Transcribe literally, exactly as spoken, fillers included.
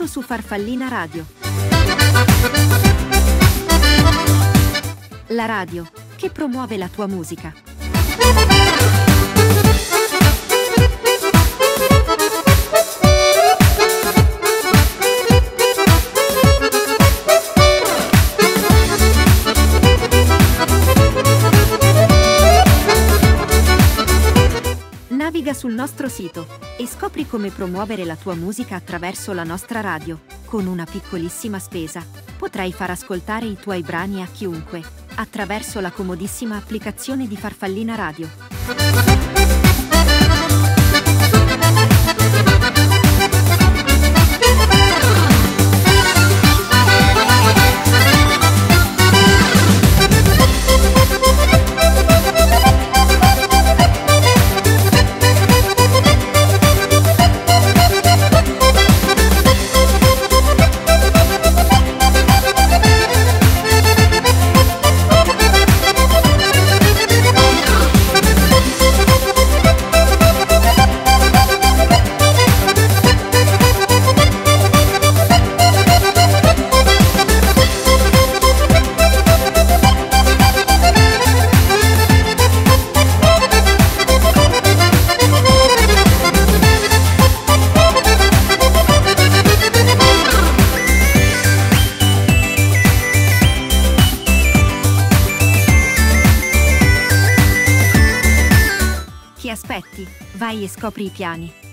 Benvenuto su Farfallina Radio. La radio che promuove la tua musica. Naviga sul nostro sito e scopri come promuovere la tua musica attraverso la nostra radio. Con una piccolissima spesa potrai far ascoltare i tuoi brani a chiunque attraverso la comodissima applicazione di Farfallina Radio. Chi aspetti? Vai e scopri i piani.